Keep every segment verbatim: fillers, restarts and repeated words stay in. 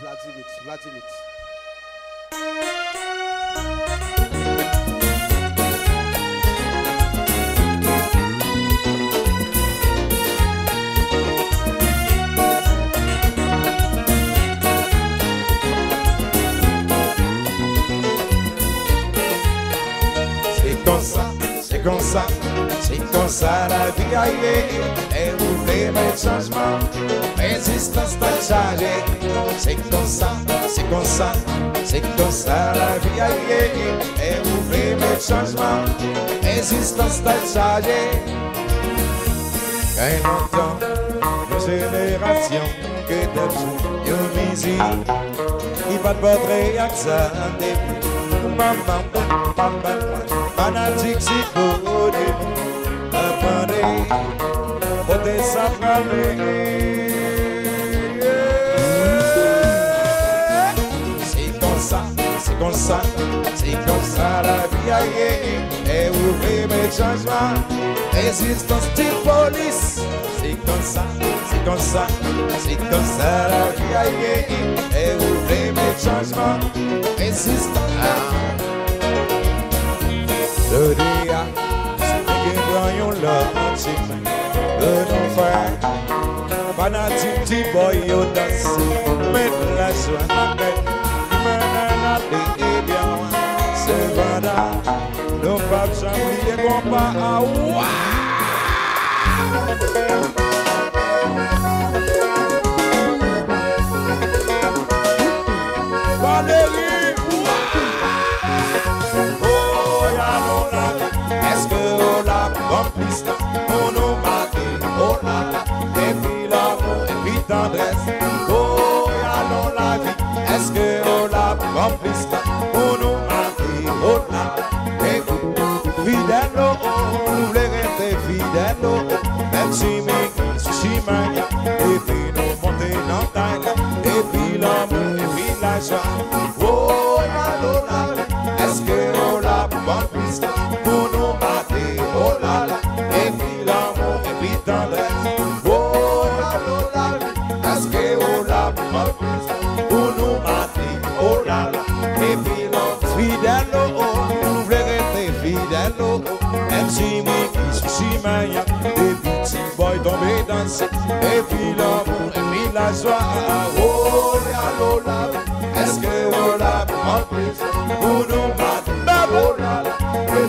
Vladimir, Vladimir. C'est comme ça, c'est comme ça, c'est comme ça la vie aïe. Et vous voulez mettre changement, résistance pas chargée. C'est comme ça, c'est comme ça, c'est comme ça la vie aïe. Et vous voulez mettre changement, résistance pas chargée. Il y a longtemps, une génération que t'as vu, une musique, il va te porter à ça depuis. Maman, papa, fanatique si beau de apprenez, portez ça parler. C'est comme ça, c'est comme ça, c'est comme ça la vie aïe. Et ouvrez mes changements, résistance de police. C'est comme ça, c'est comme ça, c'est comme ça la vie aïe. Et ouvrez mes changements, résistance. Le dia, c'est que voyons l'autre, le non-frère, fanatique, petit boy, au danse, mettre la joie, la bête, mener la vie, et bien loin, c'est vendard, nos papes, j'en prie, compas à ouah! Valérie, oh, y'a non la est-ce que on l'a complice pour nous marquer, oh là là, et puis l'amour, et puis tendresse, oh, y'a non la vie, est-ce que on l'a complice pour nous marquer, oh là là, et puis fidèle, oh, nous voulons rester fidèles, oh, même si mes sushis mania, et puis nous monter dans ta et puis l'amour, et puis la joie, oh, y'a non la vie, est-ce que on l'a complice pour nous battre, oh là là, et puis l'amour, et puis tendresse, oh là là, est-ce que on l'a complice pour nous battre, oh là là, et puis l'amour, fidèle, oh, nous voulons rester fidèles, oh, même si mes fils, si maya, et puis petit boy tombé dans ce, et puis l'amour, et puis la joie, oh là là, est-ce que on l'a complice pour nous battre, oh là là,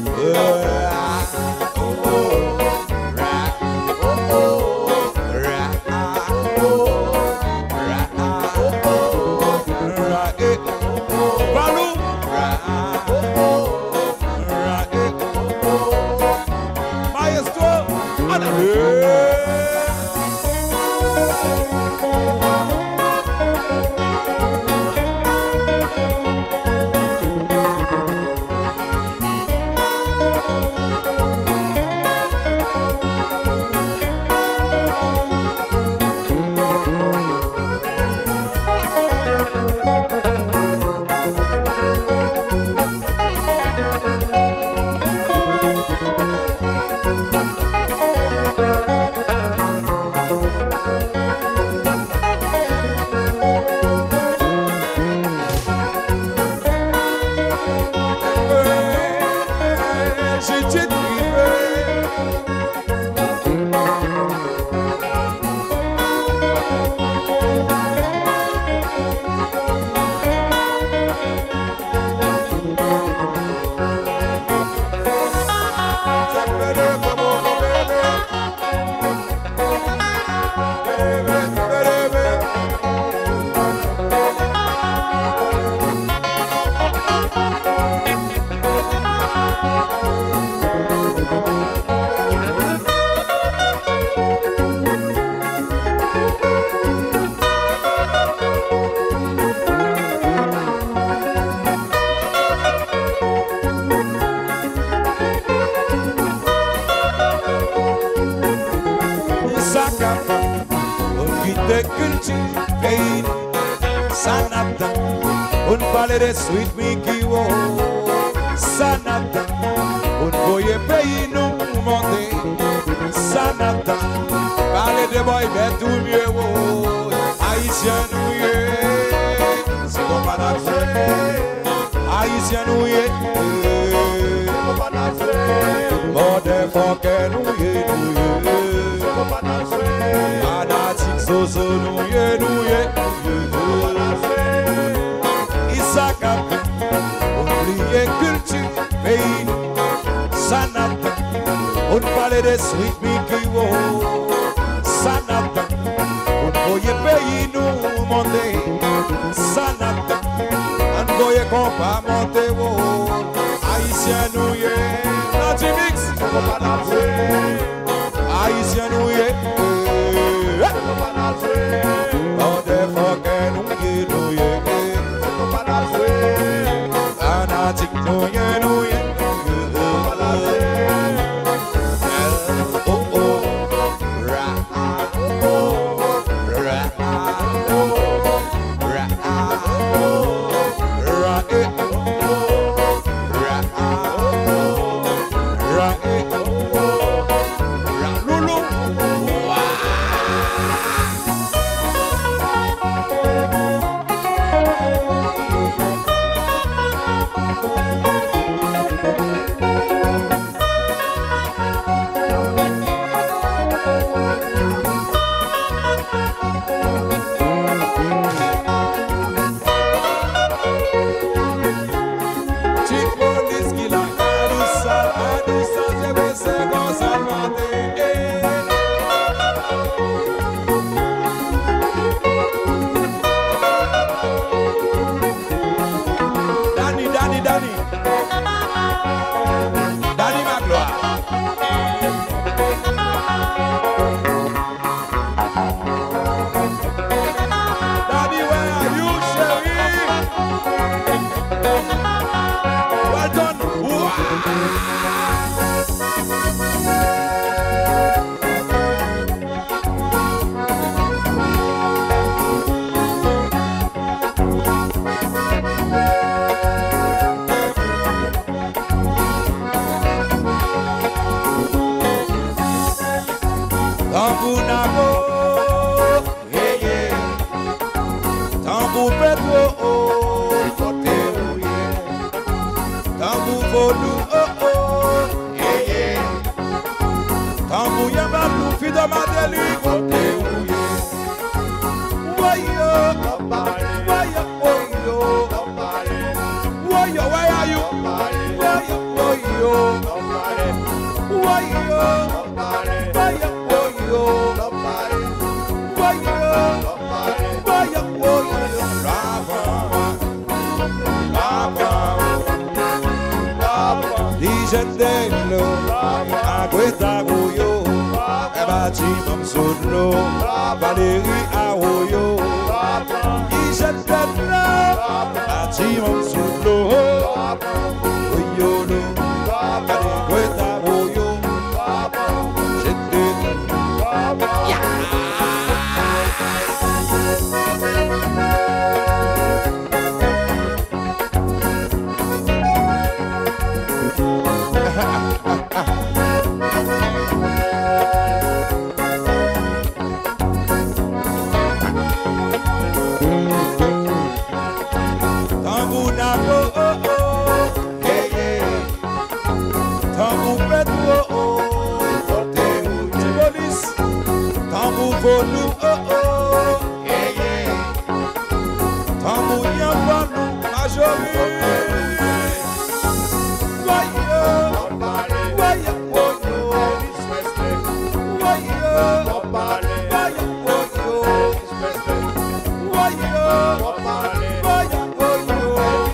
de Sweet Mickey, oh, Sanata, on voyait pays nous monter, Sanata, parler de boy, mais tout mieux, oh, haïtien, nous mieux. Haïtien nous y est. Motherfucker nous y est, nous y est. Fanatique soso nous y est, nous y est. Isaka, oublier culture, pays, sanata. On parle de sweet Mickey, sanata. On voyait pays nous monter, sanata. On voyait qu'on va monter, Haïtien nous y est. Natimix, Haïtien nous y est. Motherfucker nous y est, nous y est. Fanatique nous y est, nous y est. Valérie Arroyo, Ijetena, Atimon Soulo, Oyolo, Kadekweta Arroyo, Volu, oh oh, yeah yeah. Tamou yambanou, majori. Wayo, wayo, wayo. Wayo, wayo, wayo. Wayo, wayo, wayo.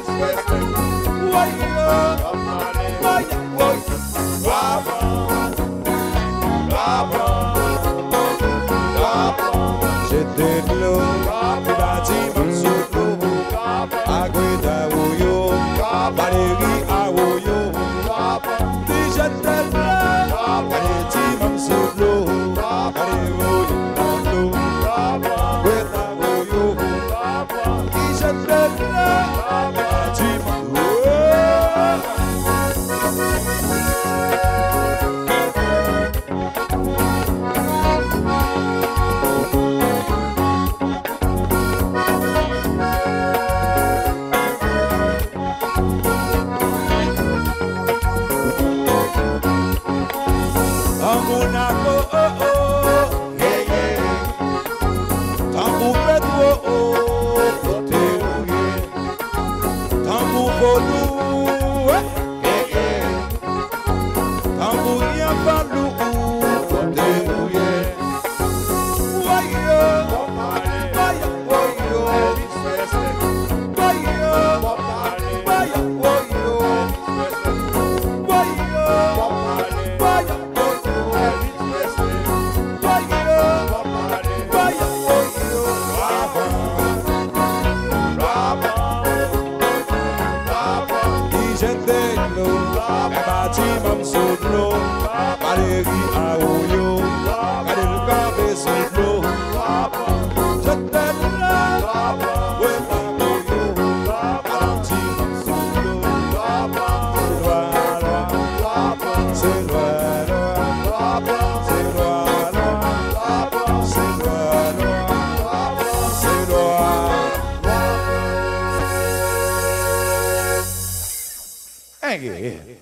Wayo, wayo, wayo. Bravo, bravo. J'étais de l'eau, le bâtiment sous l'eau, Agueda Woyo, Valérie Awoyo, j'étais de l'eau, le bâtiment sous l'eau, Valérie Woyo, Agueda Woyo, j'étais de l'eau, le bâtiment Thank you.